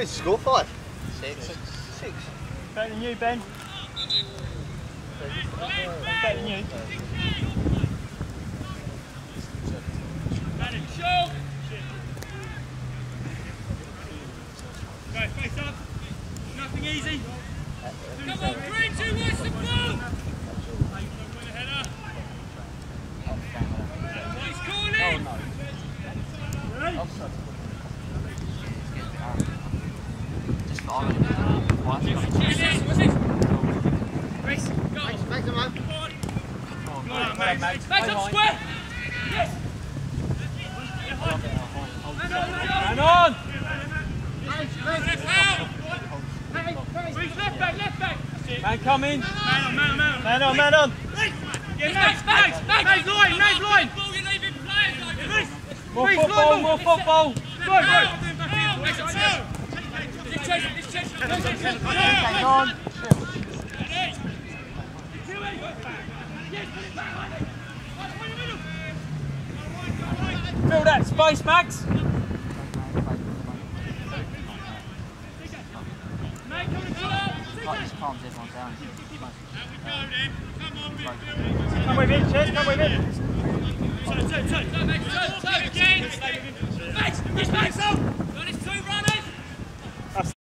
Where's the score? 5? 6. 6. Better than you, Ben. Better than you. Go, face up. Nothing easy. Come on, 3, 2, 1, the ball! Win the header. He's calling! Offside. Just following him. What's this? Race, go! Make them up. Come on, Max. Face up square! Yes! Man on! Left back! Man coming! Man on! Man on! Yeah, Max, line! More football! Hang on. Fill that space, Max! Just calms everyone down. Come with it, Chez, come with it! Max,